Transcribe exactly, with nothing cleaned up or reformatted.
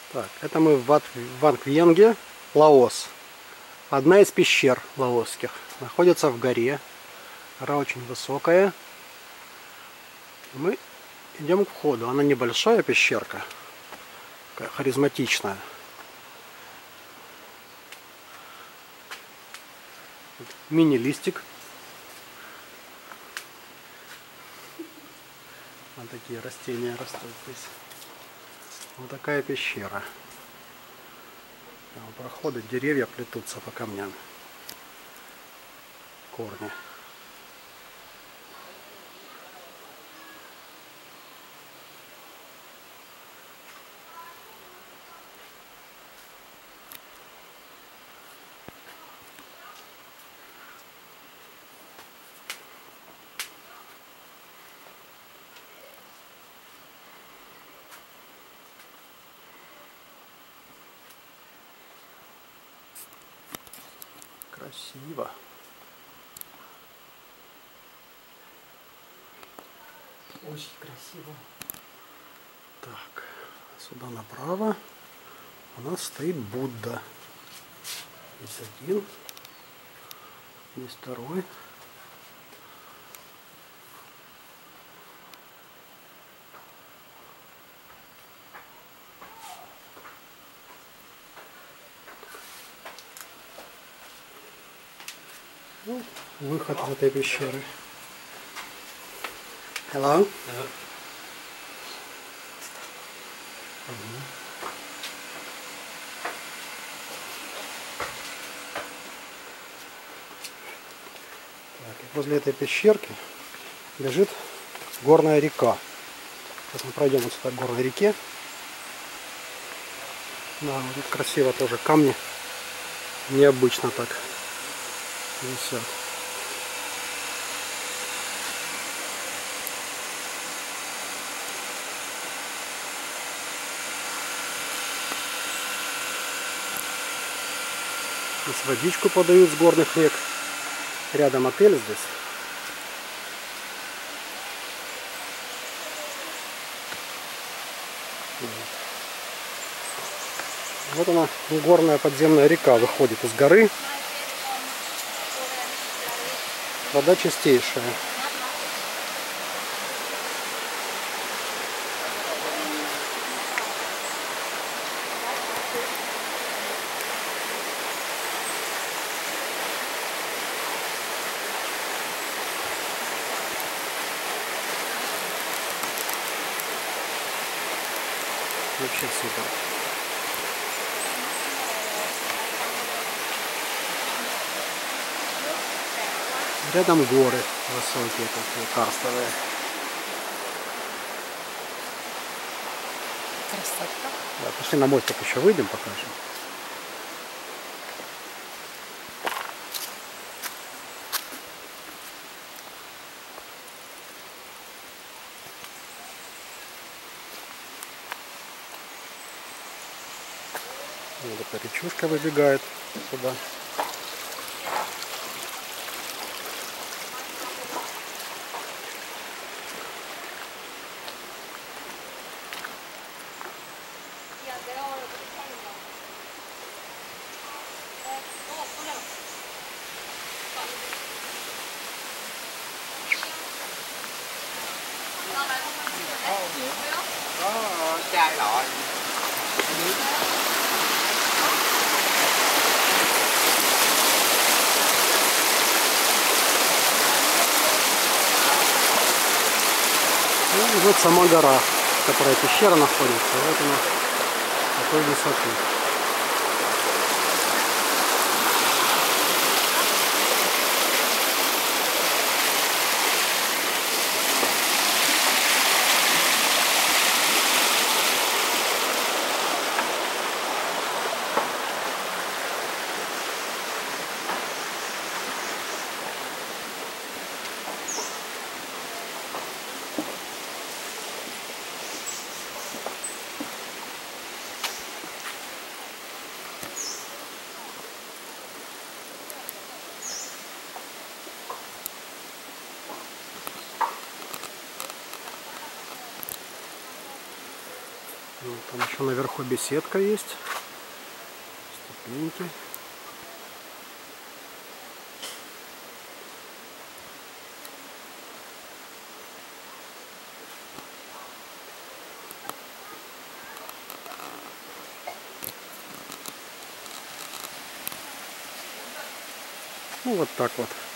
Так, это мы в Вангвенге, Лаос. Одна из пещер лаосских. Находится в горе. Гора очень высокая. Мы идем к входу. Она небольшая пещерка. Такая харизматичная. Мини-листик. Вот такие растения растут здесь. Вот такая пещера. Там проходы, деревья плетутся по камням. Корни. Красиво. Очень красиво. Так, сюда направо у нас стоит Будда. Здесь один, здесь второй. Ну, выход из этой пещеры. Hello? Ага. Так, и возле этой пещерки лежит горная река. Сейчас мы пройдем вот сюда к горной реке. Да, вот тут красиво тоже камни. Необычно так висят. Здесь водичку подают с горных рек. Рядом отель здесь. Вот она, горная подземная река, выходит из горы. Вода чистейшая. Вообще супер. Рядом горы высокие, такие карстовые. Красота. Да, пошли на мостик еще выйдем, покажем. Вот эта речушка выбегает сюда. Có chai lọ. Ну, и вот сама гора, в которой пещера находится. Вот она, такой высоты. Там еще наверху беседка есть. Ступеньки. Ну вот так вот.